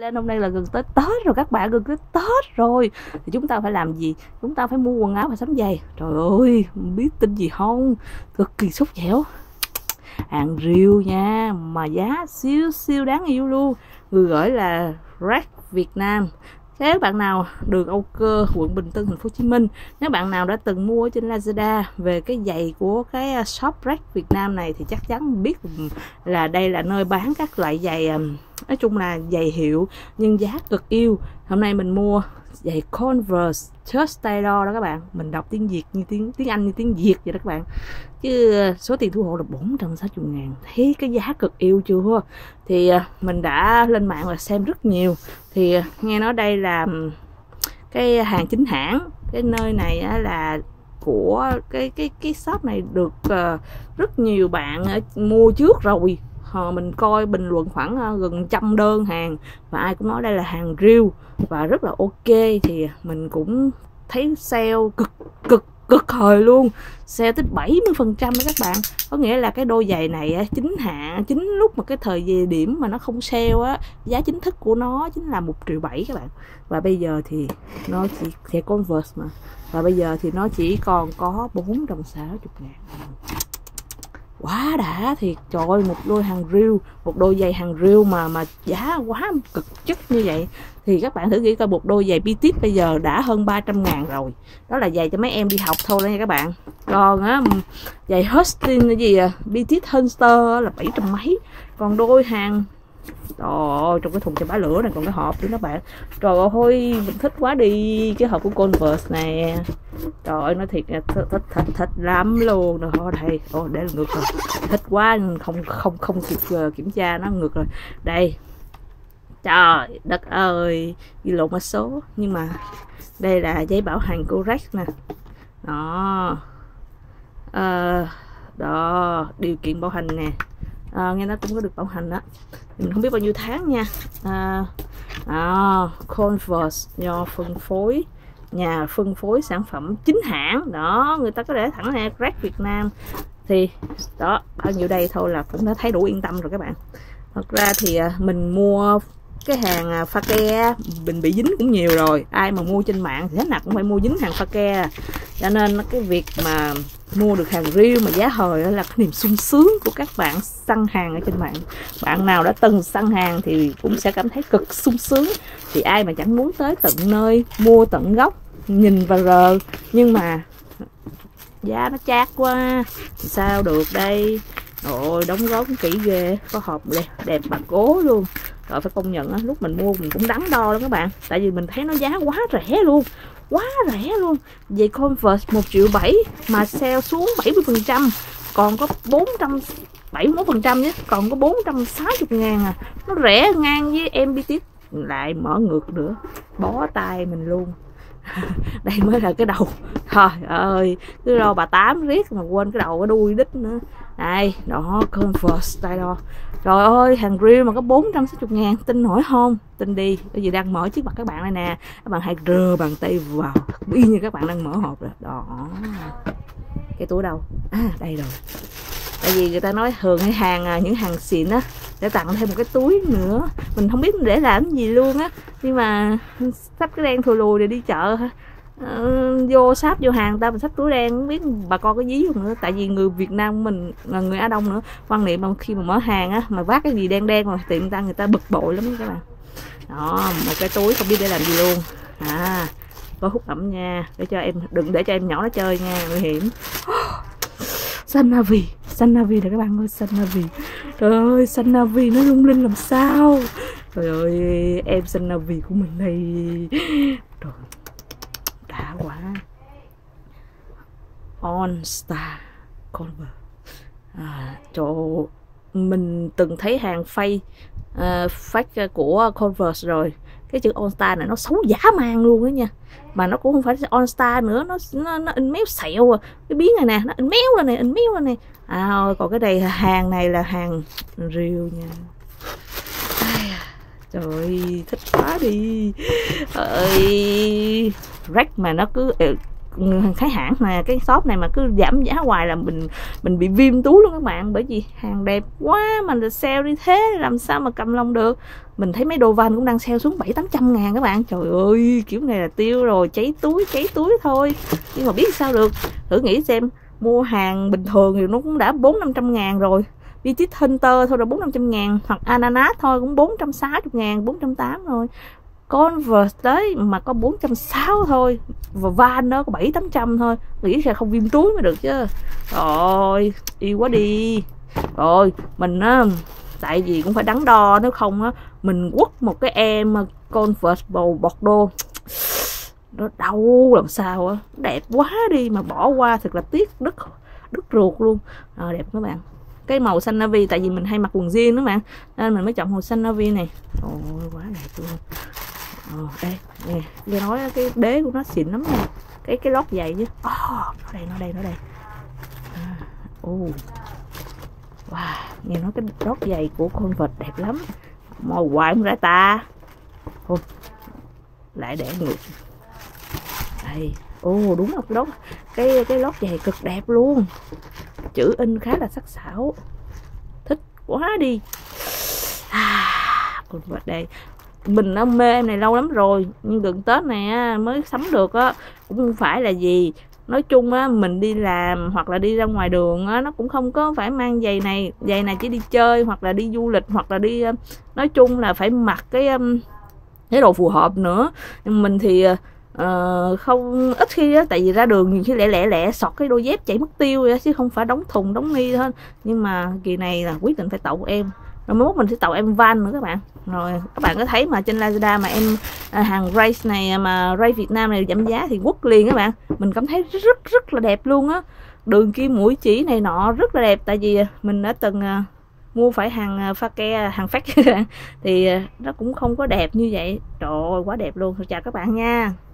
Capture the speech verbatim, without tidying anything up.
Lên hôm nay là gần tới Tết rồi các bạn, gần tới Tết rồi thì chúng ta phải làm gì? Chúng ta phải mua quần áo và sắm giày. Trời ơi, biết tin gì không? Cực kỳ sốt dẻo. Hàng riêu nha, mà giá siêu siêu đáng yêu luôn. Người gửi là Rack Việt Nam. Nếu bạn nào đường Âu Cơ, quận Bình Tân, thành phố Hồ Chí Minh, nếu bạn nào đã từng mua trên Lazada về cái giày của cái shop Rack Việt Nam này thì chắc chắn biết là đây là nơi bán các loại giày, nói chung là giày hiệu nhưng giá cực yêu. Hôm nay mình mua giày Converse Just Taylor đó các bạn. Mình đọc tiếng Việt như tiếng tiếng Anh như tiếng Việt vậy đó các bạn. Chứ số tiền thu hộ là bốn trăm sáu mươi ngàn. Thấy cái giá cực yêu chưa? Thì mình đã lên mạng và xem rất nhiều. Thì nghe nói đây là cái hàng chính hãng. Cái nơi này là của cái cái cái shop này được rất nhiều bạn mua trước rồi. Mình coi bình luận khoảng gần trăm đơn hàng và ai cũng nói đây là hàng riêu và rất là ok. Thì mình cũng thấy sale cực cực cực hời luôn, sale tới bảy mươi phần trăm đó các bạn. Có nghĩa là cái đôi giày này chính hãng, chính lúc mà cái thời về điểm mà nó không sale á, giá chính thức của nó chính là một triệu bảy các bạn. Và bây giờ thì nó chỉ sẽ Converse mà, và bây giờ thì nó chỉ còn có bốn trăm sáu mươi ngàn. Quá đã thiệt. Trời ơi, một đôi hàng riêu, một đôi giày hàng riêu mà mà giá quá cực chất như vậy. Thì các bạn thử nghĩ coi, một đôi giày Petit bây giờ đã hơn ba trăm ngàn rồi. Đó là giày cho mấy em đi học thôi đó nha các bạn. Còn á, giày Hustin cái gì à, Petit Hunter là bảy trăm mấy. Còn đôi hàng, trời ơi, trong cái thùng cho bá lửa này còn cái hộp nữa đó bạn. Trời ơi, mình thích quá đi cái hộp của Converse nè. Trời ơi, nói thiệt là thích thích thích, thích lắm luôn. Rồi thôi đây, ô để là ngược rồi. Thích quá, không không không kịp kiểm tra nó ngược rồi. Đây. Trời đất ơi, ghi lộn mã số, nhưng mà đây là giấy bảo hành của Rack nè. Đó. À, đó, điều kiện bảo hành nè. À, nghe nói cũng có được bảo hành đó. Mình không biết bao nhiêu tháng nha. À, à, Converse do phân phối, nhà phân phối sản phẩm chính hãng đó, người ta có để thẳng nè, Rack Việt Nam. Thì đó, bao nhiêu đây thôi là cũng đã thấy đủ yên tâm rồi các bạn. Thật ra thì mình mua cái hàng pha ke mình bị dính cũng nhiều rồi. Ai mà mua trên mạng thì thế nào cũng phải mua dính hàng pha ke. Cho nên cái việc mà mua được hàng riêu mà giá hời là cái niềm sung sướng của các bạn săn hàng ở trên mạng. Bạn nào đã từng săn hàng thì cũng sẽ cảm thấy cực sung sướng. Thì ai mà chẳng muốn tới tận nơi mua tận gốc, nhìn và rờ, nhưng mà giá nó chát quá, sao được đây. Rồi đóng gói cũng kỹ ghê, có hộp đẹp, đẹp bà cố luôn. Rồi phải công nhận á, lúc mình mua mình cũng đắn đo lắm các bạn, tại vì mình thấy nó giá quá rẻ luôn, quá rẻ luôn. Vậy Converse một triệu bảy mà sale xuống bảy mươi phần trăm, còn có bốn trăm bảy mươi mốt phần trăm nhé, còn có bốn trăm sáu mươi ngàn à. Nó rẻ ngang với em Petit. Lại mở ngược nữa, bó tay mình luôn. Đây mới là cái đầu. Trời ơi, cứ lo bà tám riết mà quên cái đầu cái đuôi đít nữa. Đây, đó, Converse Taylor. Trời ơi, hàng riêu mà có bốn trăm sáu mươi ngàn, tin nổi không? Tin đi, cái gì đang mở trước mặt các bạn đây nè. Các bạn hãy rờ bàn tay vào, y như các bạn đang mở hộp rồi. Đó. Cái túi đâu? À, đây rồi. Tại vì người ta nói thường cái hàng, những hàng xịn á, để tặng thêm một cái túi nữa. Mình không biết để làm cái gì luôn á. Nhưng mà sắp cái đen thùi lùi để đi chợ ha. Uh, vô shop vô hàng ta mình xách túi đen, không biết bà con có dí không nữa. Tại vì người Việt Nam của mình là người Á Đông nữa, quan niệm mà khi mà mở hàng á mà vác cái gì đen đen rồi tiệm ta người ta bực bội lắm các bạn. Đó, một cái túi không biết để làm gì luôn. À, có hút ẩm nha, để cho em, đừng để cho em nhỏ nó chơi nha, nguy hiểm. Xanh navy, xanh navy này các bạn ơi, xanh navy. Trời ơi, xanh navy nó lung linh làm sao. Trời ơi, em xanh navy của mình đây. Trời, đã quá. On Star Converse. À, trời, mình từng thấy hàng fake, uh, fake của Converse rồi. Cái chữ On Star này nó xấu dã man luôn đó nha. Mà nó cũng không phải On Star nữa, nó nó, nó in méo sẹo à. Cái biến này nè, nó in méo rồi này, in méo rồi này. À, còn cái này hàng này là hàng riêu nha. Trời ơi, thích quá đi. Ơi, Rack mà nó cứ cái hãng này, cái shop này mà cứ giảm giá hoài là mình mình bị viêm túi luôn các bạn, bởi vì hàng đẹp quá mà là sale đi thế làm sao mà cầm lòng được. Mình thấy mấy đồ van cũng đang sale xuống bảy tám trăm ngàn các bạn, trời ơi kiểu này là tiêu rồi, cháy túi cháy túi thôi. Nhưng mà biết sao được, thử nghĩ xem, mua hàng bình thường thì nó cũng đã bốn năm trăm ngàn rồi, Vitis Hunter thôi là bốn năm trăm ngàn, hoặc Ananas thôi cũng bốn trăm sáu mươi ngàn, bốn trăm tám mươi rồi, Converse đấy mà có bốn trăm sáu mươi thôi, và van đó có bảy tám trăm thôi, nghĩ là không viêm túi mới được chứ. Rồi yêu quá đi. Rồi mình á, tại vì cũng phải đắn đo, nếu không á mình quất một cái em Converse bầu Bordeaux nó đau làm sao á, đẹp quá đi mà bỏ qua thật là tiếc đứt đứt ruột luôn. À, đẹp các bạn, cái màu xanh navy, tại vì mình hay mặc quần jean đó mà, nên mình mới chọn màu xanh navy này. Ôi quá đẹp luôn. Ờ, đây nè, nghe nói cái đế của nó xịn lắm nha, cái cái lót giày chứ. Oh, nó đây nó đây nó đây. À, oh. Wow, nghe nói cái lót giày của Converse đẹp lắm, màu hoài không ra ta. Thôi lại để ngược đây. Ô oh, đúng rồi, cái lót cái cái lót giày cực đẹp luôn, chữ in khá là sắc sảo, thích quá đi. À, Converse đây, mình đã mê em này lâu lắm rồi, nhưng gần Tết này mới sắm được á, cũng không phải là gì. Nói chung á, mình đi làm hoặc là đi ra ngoài đường á, nó cũng không có phải mang giày này. Giày này chỉ đi chơi hoặc là đi du lịch, hoặc là đi, nói chung là phải mặc cái cái đồ phù hợp nữa. Nhưng mình thì uh, không ít khi á, tại vì ra đường nhiều khi lẹ lẹ lẹ sọt cái đôi dép chạy mất tiêu vậy, chứ không phải đóng thùng đóng ni thôi. Nhưng mà kỳ này là quyết định phải tậu em, rồi mới mốt mình sẽ tậu em van nữa các bạn. Rồi các bạn có thấy mà trên Lazada mà em à, hàng Race này mà Race Việt Nam này giảm giá thì quất liền các bạn. Mình cảm thấy rất rất là đẹp luôn á, đường kim mũi chỉ này nọ rất là đẹp, tại vì mình đã từng uh, mua phải hàng pha ke, hàng phát thì uh, nó cũng không có đẹp như vậy. Trời ơi quá đẹp luôn. Chào các bạn nha.